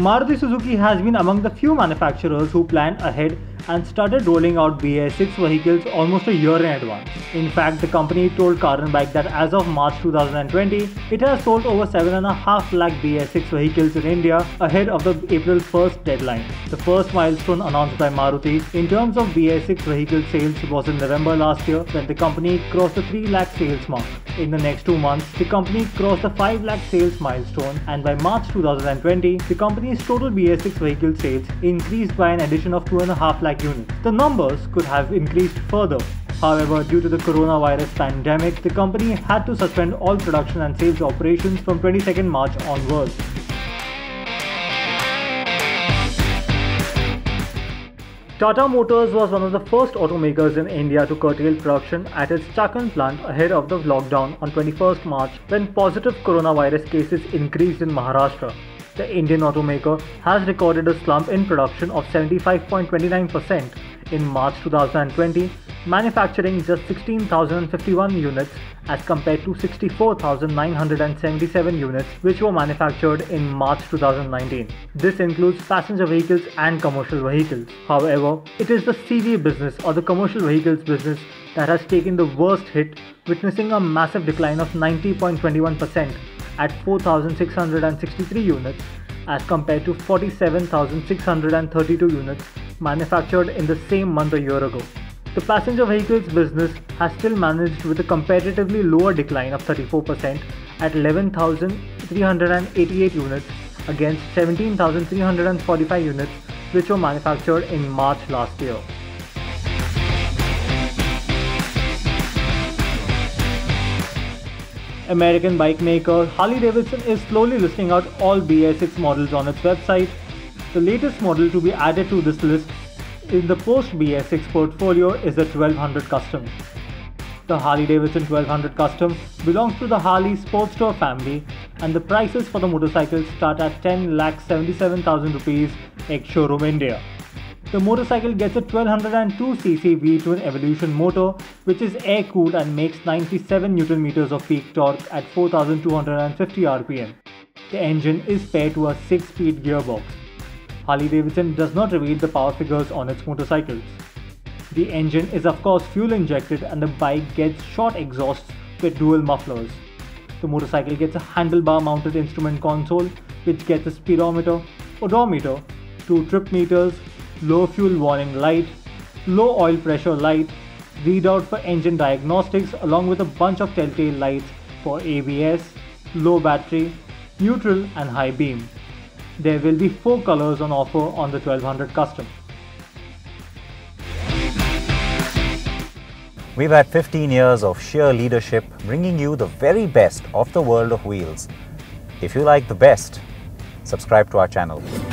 Maruti Suzuki has been among the few manufacturers who planned ahead and started rolling out BS6 vehicles almost a year in advance. In fact, the company told Car and Bike that as of March 2020, it has sold over 7.5 lakh BS6 vehicles in India ahead of the April 1st deadline. The first milestone announced by Maruti in terms of BS6 vehicle sales was in November last year when the company crossed the 3 lakh sales mark. In the next 2 months, the company crossed the 5 lakh sales milestone, and by March 2020, the company's total BS6 vehicle sales increased by an addition of 2.5 lakh units. The numbers could have increased further. However, due to the coronavirus pandemic, the company had to suspend all production and sales operations from 22nd March onwards. Tata Motors was one of the first automakers in India to curtail production at its Chakan plant ahead of the lockdown on 21st March when positive coronavirus cases increased in Maharashtra. The Indian automaker has recorded a slump in production of 75.29% in March 2020, manufacturing just 16,051 units as compared to 64,977 units which were manufactured in March 2019. This includes passenger vehicles and commercial vehicles. However, it is the CV business or the commercial vehicles business that has taken the worst hit, witnessing a massive decline of 90.21% at 4,663 units as compared to 47,632 units manufactured in the same month a year ago. The passenger vehicles business has still managed with a comparatively lower decline of 34% at 11,388 units against 17,345 units which were manufactured in March last year. American bike maker Harley-Davidson is slowly listing out all BS6 models on its website. The latest model to be added to this list in the post-BS6 portfolio is the 1200 Custom. The Harley-Davidson 1200 Custom belongs to the Harley Sportster family, and the prices for the motorcycle start at 10,77,000 rupees ex-showroom India. The motorcycle gets a 1202cc V-twin Evolution motor which is air-cooled and makes 97 Nm of peak torque at 4,250 rpm. The engine is paired to a 6-speed gearbox. Harley-Davidson does not reveal the power figures on its motorcycles. The engine is of course fuel injected and the bike gets short exhausts with dual mufflers. The motorcycle gets a handlebar mounted instrument console which gets a speedometer, odometer, 2 trip meters, low fuel warning light, low oil pressure light, readout for engine diagnostics along with a bunch of telltale lights for ABS, low battery, neutral and high beam. There will be 4 colors on offer on the 1200 Custom. We've had 15 years of sheer leadership bringing you the very best of the world of wheels. If you like the best, subscribe to our channel.